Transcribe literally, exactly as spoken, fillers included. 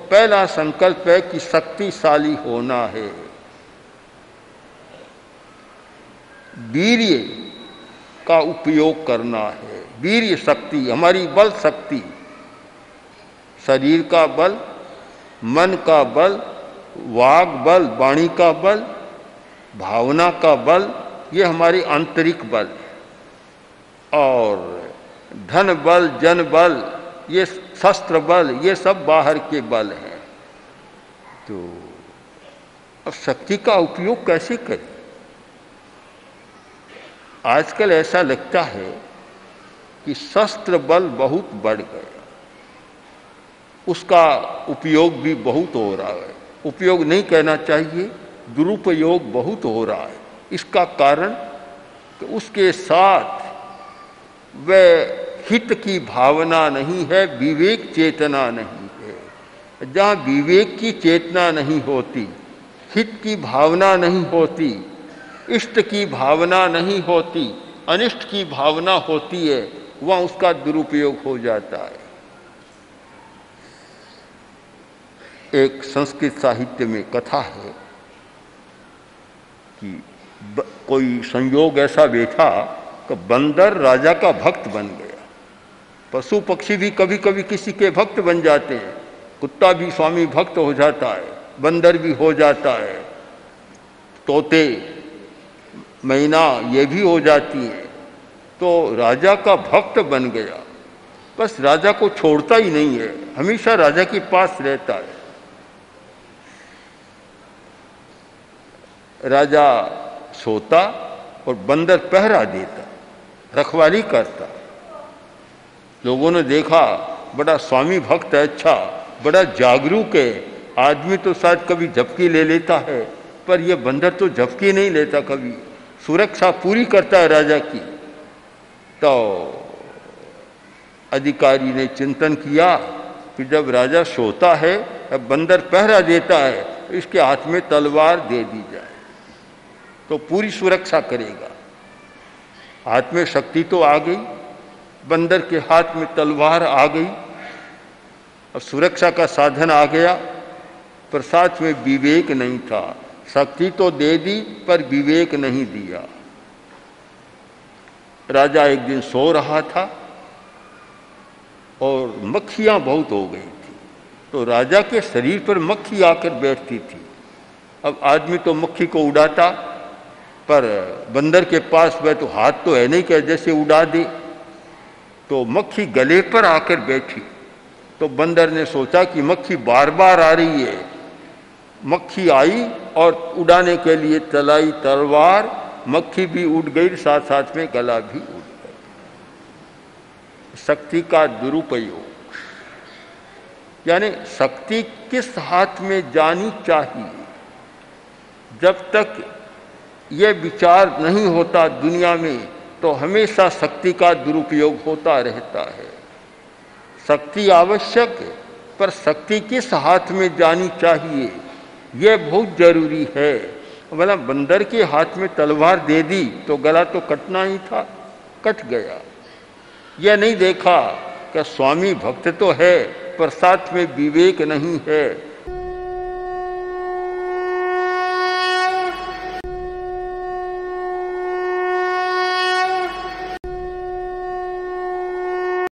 पहला संकल्प है कि शक्तिशाली होना है। वीर्य का उपयोग करना है। वीर्य शक्ति, हमारी बल शक्ति, शरीर का बल, मन का बल, वाग बल, वाणी का बल, भावना का बल, ये हमारी आंतरिक बल। और धन बल, जन बल, ये शस्त्र बल, ये सब बाहर के बल हैं। तो अब शक्ति का उपयोग कैसे करें? आजकल ऐसा लगता है कि शस्त्र बल बहुत बढ़ गया, उसका उपयोग भी बहुत हो रहा है। उपयोग नहीं कहना चाहिए, दुरुपयोग बहुत हो रहा है। इसका कारण कि उसके साथ वह हित की भावना नहीं है, विवेक चेतना नहीं है। जहाँ विवेक की चेतना नहीं होती, हित की भावना नहीं होती, इष्ट की भावना नहीं होती, अनिष्ट की भावना होती है, वहाँ उसका दुरुपयोग हो जाता है। एक संस्कृत साहित्य में कथा है कि ब, कोई संयोग ऐसा बैठा कि बंदर राजा का भक्त बन गया। पशु पक्षी भी कभी कभी किसी के भक्त बन जाते हैं। कुत्ता भी स्वामी भक्त हो जाता है, बंदर भी हो जाता है, तोते, मैना ये भी हो जाती हैं। तो राजा का भक्त बन गया, बस राजा को छोड़ता ही नहीं है, हमेशा राजा के पास रहता है। राजा सोता और बंदर पहरा देता, रखवाली करता। लोगों ने देखा बड़ा स्वामी भक्त है, अच्छा बड़ा जागरूक है, आदमी तो शायद कभी झपकी ले लेता है, पर यह बंदर तो झपकी नहीं लेता कभी, सुरक्षा पूरी करता है राजा की। तो अधिकारी ने चिंतन किया कि जब राजा सोता है, अब बंदर पहरा देता है, इसके हाथ में तलवार दे दी जाए तो पूरी सुरक्षा करेगा। हाथ में शक्ति तो आ गई, बंदर के हाथ में तलवार आ गई, अब सुरक्षा का साधन आ गया, पर साथ में विवेक नहीं था। शक्ति तो दे दी पर विवेक नहीं दिया। राजा एक दिन सो रहा था और मक्खियां बहुत हो गई थी, तो राजा के शरीर पर मक्खी आकर बैठती थी। अब आदमी तो मक्खी को उड़ाता, पर बंदर के पास वह तो हाथ तो है नहीं कि जैसे उड़ा दे। तो मक्खी गले पर आकर बैठी, तो बंदर ने सोचा कि मक्खी बार बार आ रही है। मक्खी आई और उड़ाने के लिए चलाई तलवार, मक्खी भी उड़ गई, साथ साथ में गला भी उड़ गया। शक्ति का दुरुपयोग, यानी शक्ति किस हाथ में जानी चाहिए, जब तक यह विचार नहीं होता दुनिया में, तो हमेशा शक्ति का दुरुपयोग होता रहता है। शक्ति आवश्यक है, पर शक्ति किस हाथ में जानी चाहिए यह बहुत जरूरी है। बोला बंदर के हाथ में तलवार दे दी तो गला तो कटना ही था, कट गया। यह नहीं देखा कि स्वामी भक्त तो है, पर साथ में विवेक नहीं है,